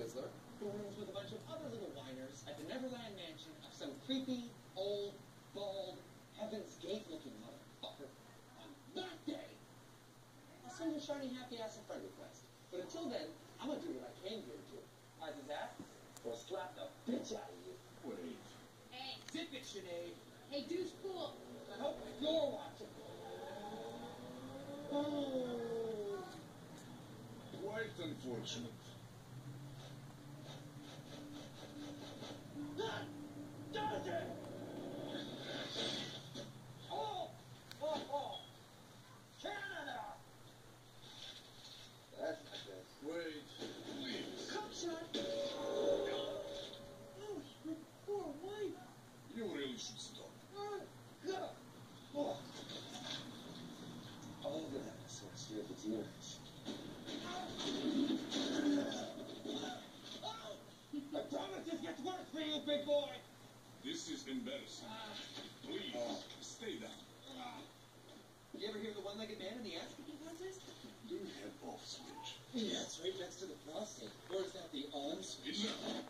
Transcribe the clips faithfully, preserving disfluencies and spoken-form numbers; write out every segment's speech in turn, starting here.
Sizzler, who rooms with a bunch of other little whiners at the Neverland mansion of some creepy, old, bald, Heaven's Gate-looking motherfucker on that day. I'll send your shiny, happy-ass a friend request. But until then, I'm gonna do what I came here to do. Either that, or slap the bitch out of you. Wait. Hey. Zip it, Sinead. Hey, douche cool. I hope you're watching. Oh. Quite unfortunate. That does it! Oh! Oh, oh! Canada! That's not good. Wait, please. Come, son! Oh, your poor wife! You really should stop. Oh, God! Oh. Oh, goodness, let's hear the tears. I promise this gets worse for you, big boy! This is embarrassing. Please, stay down. You ever hear the one-legged man in the ass kicking contest? Do head off switch. Yeah, it's right next to the prostate. Or is that the on switch? Enough.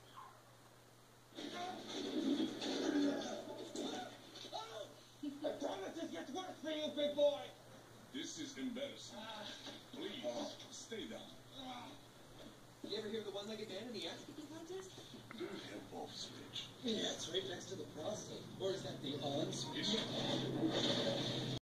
I promise this gets worse for you, big boy! This is embarrassing. Please, stay down. You ever hear the one-legged man in the ass kicking contest? Do head off switch. Yeah, it's right next to the prostate. Or is that the on switch? Enough.